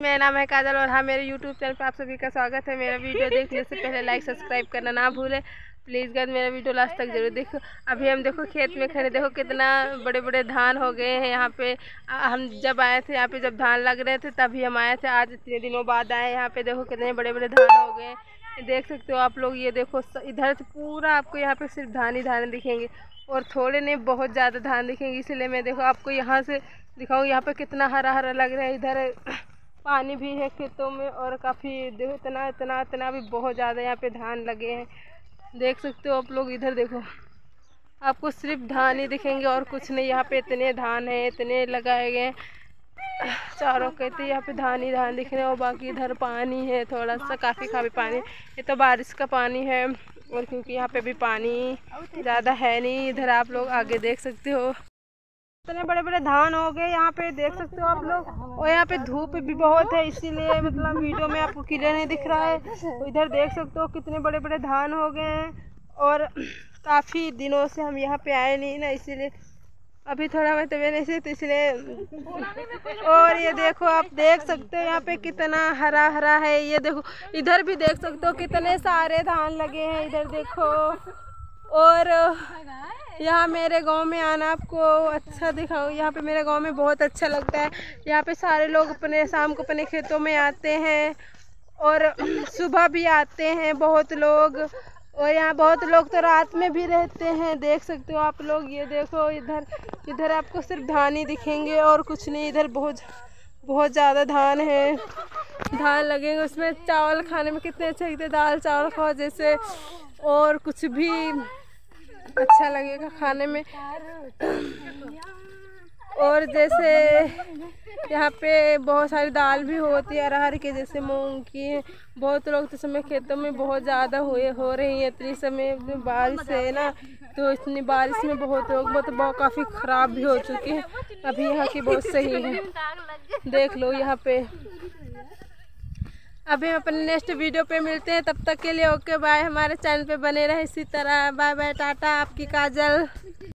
मेरा नाम है काजल और हाँ, मेरे YouTube चैनल पर आप सभी का स्वागत है। मेरा वीडियो देखने से पहले लाइक सब्सक्राइब करना ना भूलें प्लीज़ गाइस। मेरा वीडियो लास्ट तक जरूर देखो। अभी हम देखो खेत में खड़े, देखो कितना बड़े बड़े धान हो गए हैं यहाँ पे। हम जब आए थे यहाँ पे, जब धान लग रहे थे तभी हम आए थे। आज इतने दिनों बाद आए यहाँ पे, देखो कितने बड़े बड़े धान हो गए हैं। देख सकते हो आप लोग, ये देखो इधर से पूरा आपको यहाँ पे सिर्फ धान ही धान दिखेंगे और थोड़े नहीं बहुत ज़्यादा धान दिखेंगे। इसलिए मैं देखो आपको यहाँ से दिखाऊँ, यहाँ पे कितना हरा हरा लग रहा है। इधर पानी भी है खेतों में और काफ़ी देखो इतना इतना इतना भी बहुत ज़्यादा यहाँ पे धान लगे हैं। देख सकते हो आप लोग, इधर देखो आपको सिर्फ धान ही दिखेंगे और कुछ नहीं। यहाँ पे इतने धान है, इतने लगाए गए हैं चारों कहते यहाँ पे धान ही धान दिख रहे हैं। और बाकी इधर पानी है थोड़ा सा, काफ़ी पानी। ये तो बारिश का पानी है और क्योंकि यहाँ पे भी पानी ज़्यादा है नहीं। इधर आप लोग आगे देख सकते हो इतने बड़े बड़े धान हो गए यहाँ पे, देख सकते हो आप लोग। और यहाँ पे धूप भी बहुत है, इसीलिए मतलब वीडियो में आपको क्लियर नहीं दिख रहा है। तो इधर देख सकते हो कितने बड़े बड़े धान हो गए हैं और काफ़ी दिनों से हम यहाँ पे आए नहीं ना, इसीलिए अभी थोड़ा मैं तबीयत नहीं, तो इसलिए। और ये देखो आप देख सकते हो यहाँ पे कितना हरा हरा है। ये देखो इधर भी देख सकते हो कितने सारे धान लगे हैं, इधर देखो। और यहाँ मेरे गांव में आना आपको अच्छा दिखाओ, यहाँ पे मेरे गांव में बहुत अच्छा लगता है। यहाँ पे सारे लोग अपने शाम को अपने खेतों में आते हैं और सुबह भी आते हैं बहुत लोग। और यहाँ बहुत लोग तो रात में भी रहते हैं, देख सकते हो आप लोग। ये देखो इधर आपको सिर्फ धान ही दिखेंगे और कुछ नहीं। इधर बहुत ज़्यादा धान है, धान लगेंगे। उसमें चावल खाने में कितने अच्छे लगते, दाल चावल खाओ जैसे, और कुछ भी अच्छा लगेगा खाने में। और जैसे यहाँ पे बहुत सारी दाल भी होती है अरहर के, जैसे मूंग की। बहुत लोग तो समय खेतों में बहुत ज़्यादा हो रही है इतनी समय बारिश है ना, तो इतनी बारिश में बहुत लोग बहुत काफ़ी ख़राब भी हो चुके हैं। अभी यहाँ की बहुत सही है, देख लो यहाँ पे। अभी हम अपने नेक्स्ट वीडियो पे मिलते हैं, तब तक के लिए ओके बाय। हमारे चैनल पे बने रहे इसी तरह। बाय बाय, टाटा, आपकी काजल।